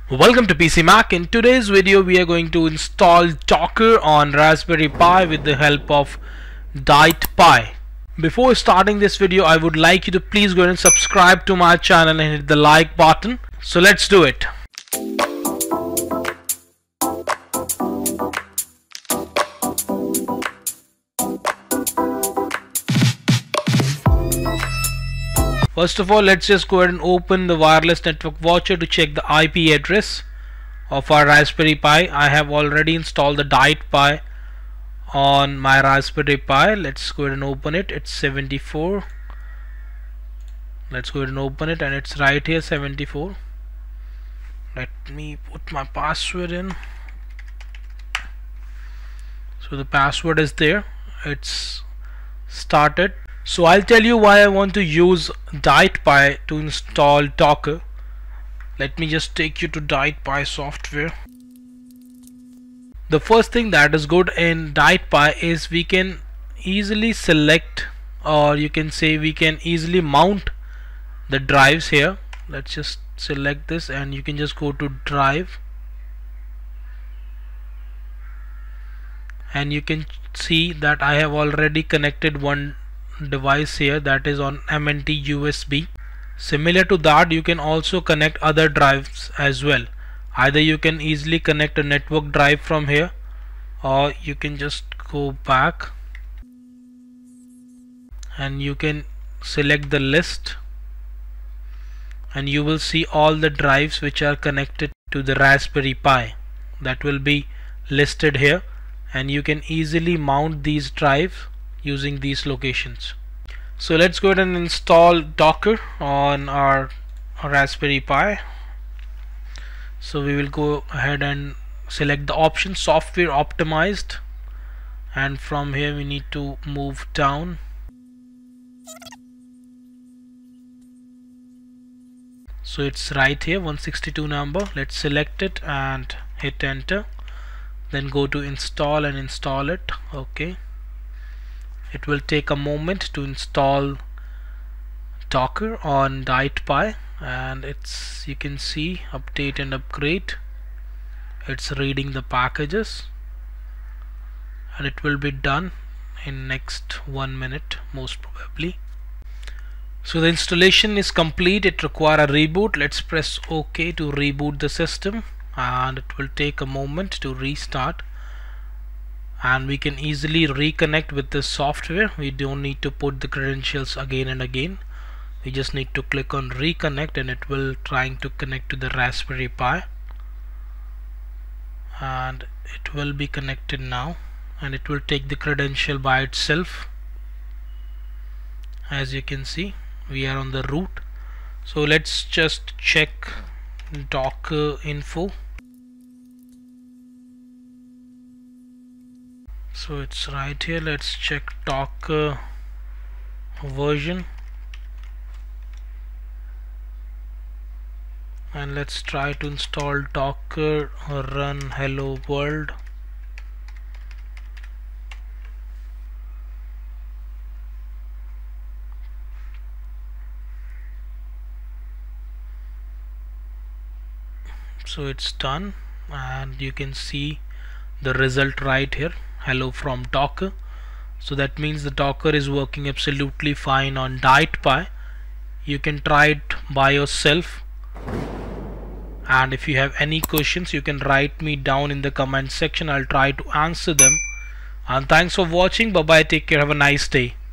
Welcome to PC Mac. In today's video we are going to install Docker on Raspberry Pi with the help of DietPi. Before starting this video, I would like you to please go ahead and subscribe to my channel and hit the like button. So let's do it. First of all, let's just go ahead and open the wireless network watcher to check the IP address of our Raspberry Pi. I have already installed the DietPi on my Raspberry Pi. Let's go ahead and open it. It's 74. Let's go ahead and open it, and it's right here, 74. Let me put my password in. So the password is there. It's started. So I'll tell you why I want to use DietPi to install Docker. Let me just take you to DietPi software. The first thing that is good in DietPi is we can easily select, or you can say we can easily mount the drives here. Let's just select this and you can just go to drive, and you can see that I have already connected one device here that is on MNT USB. Similar to that, you can also connect other drives as well. Either you can easily connect a network drive from here, or you can just go back and you can select the list, and you will see all the drives which are connected to the Raspberry Pi that will be listed here, and you can easily mount these drives using these locations. So let's go ahead and install Docker on our Raspberry Pi. So we will go ahead and select the option software optimized, and from here we need to move down. So it's right here, 162 number. Let's select it and hit enter, then go to install and install it. Okay, it will take a moment to install Docker on DietPi, and it's, you can see, update and upgrade. It's reading the packages, and it will be done in next 1 minute most probably. So the installation is complete. It requires a reboot. Let's press OK to reboot the system, and it will take a moment to restart. And we can easily reconnect with this software. We don't need to put the credentials again and again. We just need to click on reconnect, and it will trying to connect to the Raspberry Pi, and it will be connected now, and it will take the credential by itself. As you can see, we are on the root. So let's just check Docker info. So it's right here. Let's check Docker version, and let's try to install Docker run hello world. So it's done, and you can see the result right here, hello from Docker. So that means the Docker is working absolutely fine on DietPi. You can try it by yourself, and if you have any questions you can write me down in the comment section. I'll try to answer them. And thanks for watching. Bye bye, take care, have a nice day.